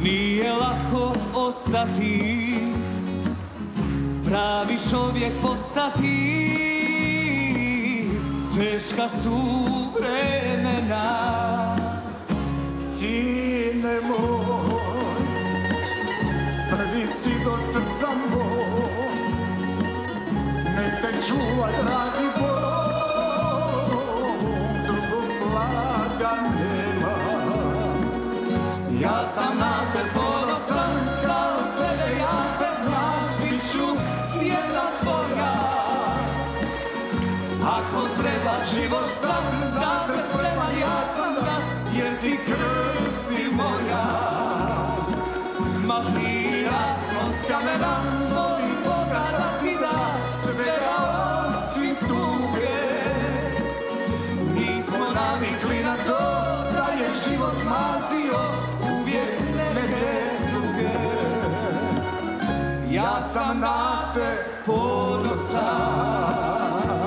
Nije lako ostati, pravi čovjek postati, teška su vremena. Sine moj, prvi si do srca moj, nek te čuva dragi Bog, drugog blaga nema. Ja sam na te ponosan, kao sebe ja te znam, bit ću sjena tvoja. Ako treba život sam, za te spreman ja sam da, jer ti krv si moja. Marija smo s kamena, molim Boga da ti da svega osim tuge. Nismo navikli na to da je život mazio uvijek neke druge. Ja sam na te ponosan.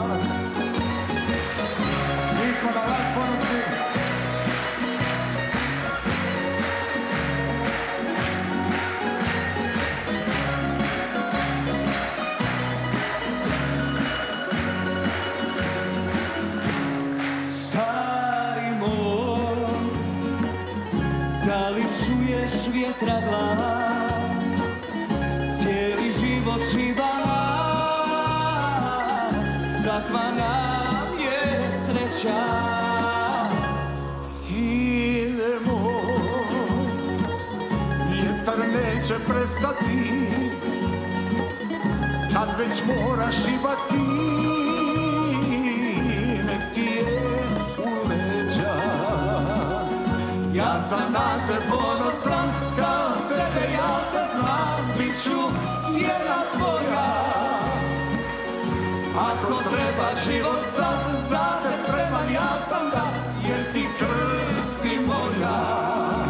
Mi smo na vas ponosni. Stari moj, da li čuješ vjetra glas? Cijeli život šiba nas, takva nam je sreća. Sine moj, vjetar neće prestati, kad već moraš šibati, nek ti je u leđa. Ja sam na te ponosan, kao sebe ja te znam, bit ću sjena tvoja. Ako treba život sad, za te spreman ja sam da, jer ti krv si moja.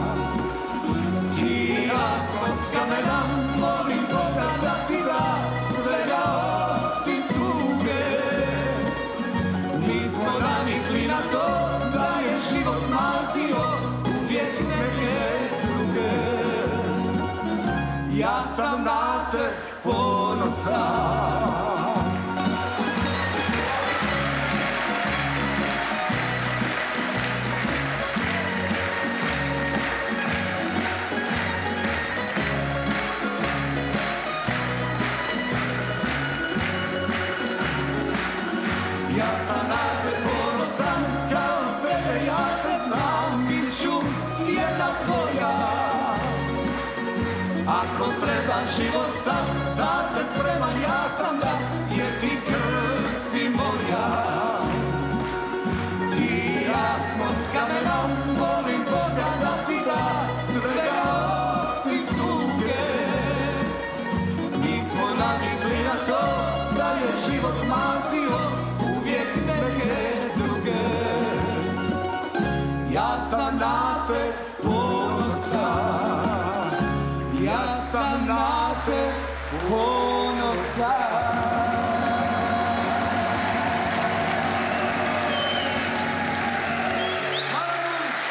Ti i ja smo s kamena, molim Boga da ti da svega osim tuge. Nismo navikli na to da je život mazio uvijek neke druge. Ja sam na te ponosan. Ja sam na te ponosan, kao sebe ja te znam, bit ću sjena tvoja. Ako treba život sam, za te spreman ja sam da, jer ti krv si moja. Ti i ja smo s kamena, molim Boga da ti da svega osim tuge. Nismo navikli na to da je život mazio uvijek neke druge. Ja sam na te ponosan, ja sam na te ponosan.